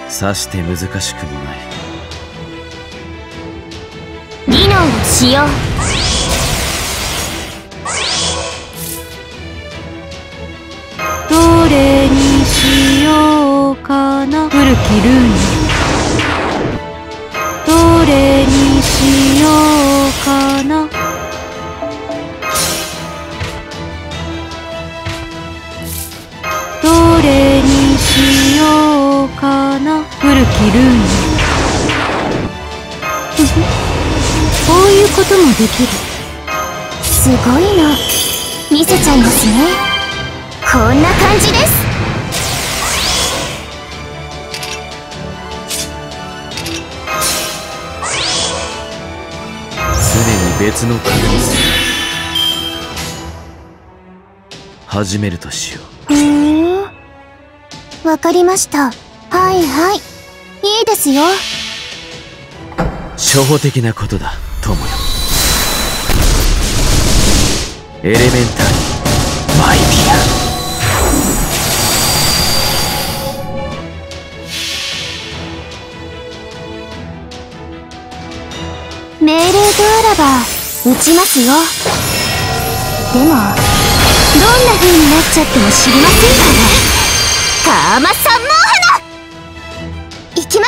さして難しくもない。 議論をしよう。 どれにしようかな。古きルーニ。どれにしようかな。どれにしようかな。古きルーニ。こういうこともできる。 すごいの見せちゃいますね。こんな感じです。 常に別の可能性。始めるとしよう。わかりました。はいはい、いいですよ。 初歩的なことだ、友よ。エレメンタリーマイディア。 命令とあらば撃ちますよ。でもどんな風になっちゃっても知りませんからね。カーマ三毛花いきます。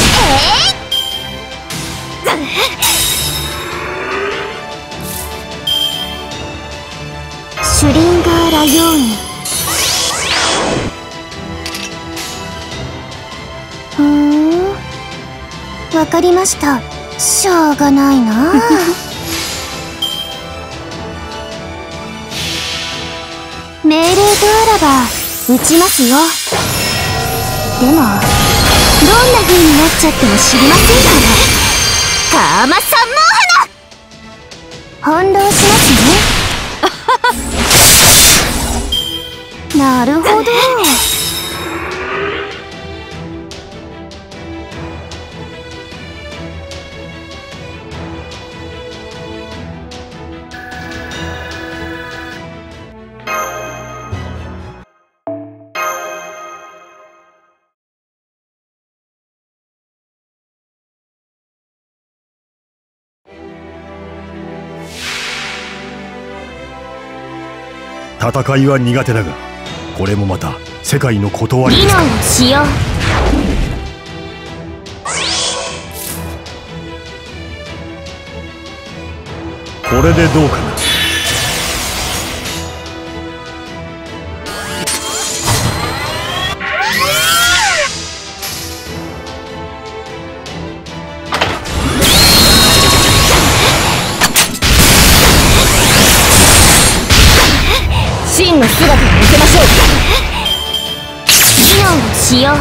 シュリンガーラヨーニ。わかりました。しょうがないな。命令とあらば撃ちますよ。でもどんな風になっちゃっても知りませんからね。カーマ三毛花翻弄しますね。なるほど。 戦いは苦手だが、これもまた世界の断りです。 議論をしよう。 これでどうかな。 真の姿を見せましょう。 議論をしよう。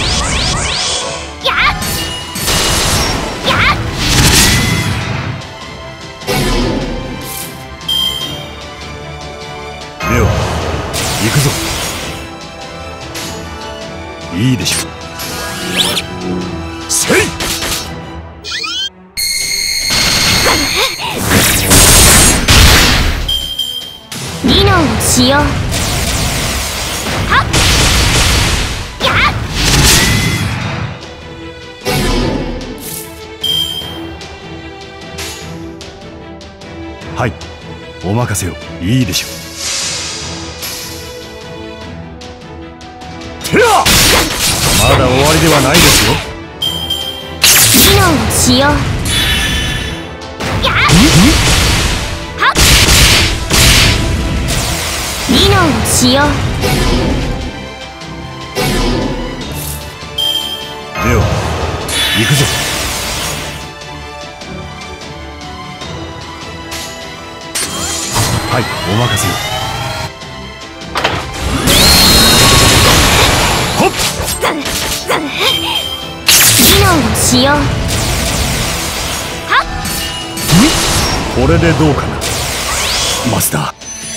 レオ、行くぞ。いいでしょう。せい。 議論をしよう。はっやっ。 はい、お任せを。いいでしょう。まだ終わりではないですよ。 議論をしよう。はっ議論をしよう。 レオ、行くぞ。はい、お任せを。ほっ。 議論をしよう。はっこれでどうかな、マスター。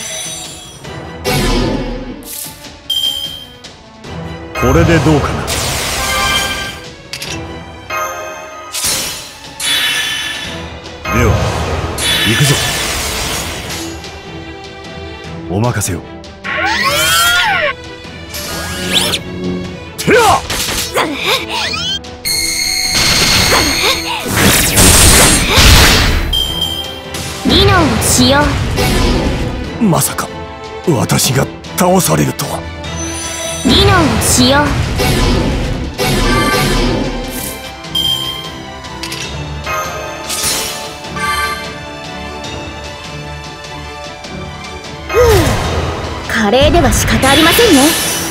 これでどうかな。レオ、行くぞ。お任せを。てや！ 技能を使用。 まさか私が倒されるとは。 技能を使用。華麗では仕方ありませんね。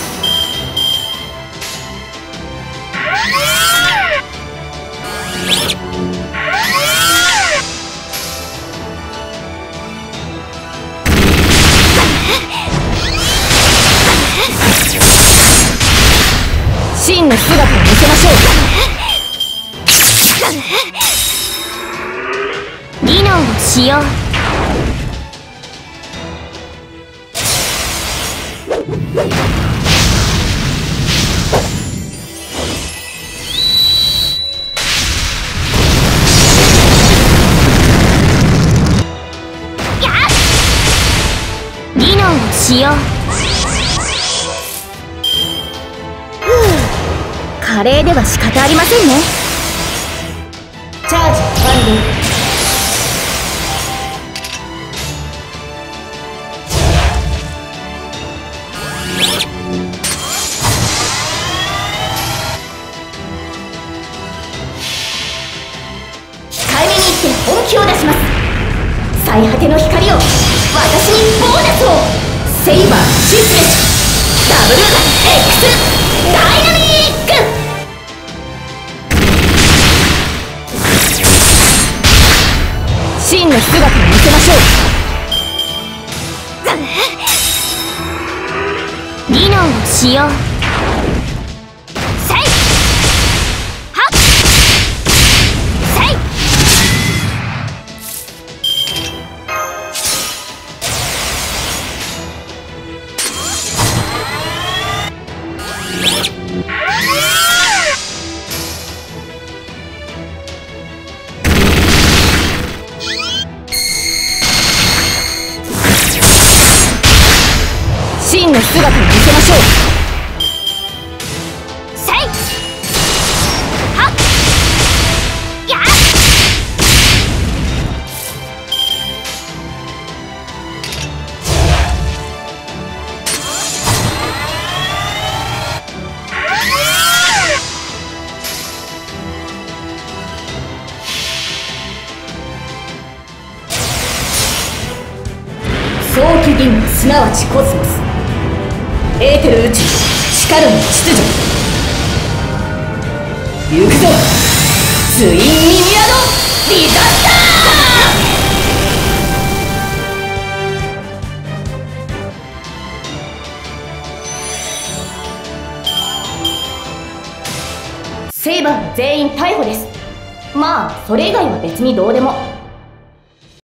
真の姿を見せましょう。技能を使用。技能を使用。華麗では仕方ありませんね。チャージ完了。控えめに言って本気を出します。最果ての光を、私にボーナスを。セイバーシスメシダブル X ダイナミック。真の姿を見せましょう。技能を使用。せいはっせい。真の姿を見せましょう。せいはっやっ。早期銀河すなわちコスモス、エーテル宇宙、しかるの秩序。行くぞツインミミアのディザスター。セイバーは全員逮捕です。まあそれ以外は別にどうでも。